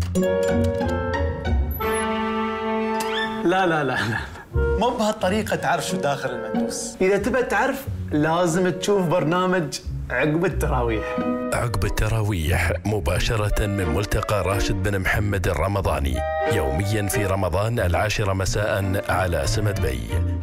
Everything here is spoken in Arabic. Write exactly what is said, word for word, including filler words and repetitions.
لا لا لا لا، مو بهالطريقة تعرف شو داخل المندوس. إذا تبى تعرف لازم تشوف برنامج عقب التراويح. عقب التراويح مباشرة من ملتقى راشد بن محمد الرمضاني، يوميا في رمضان العاشرة مساء على سمد بي.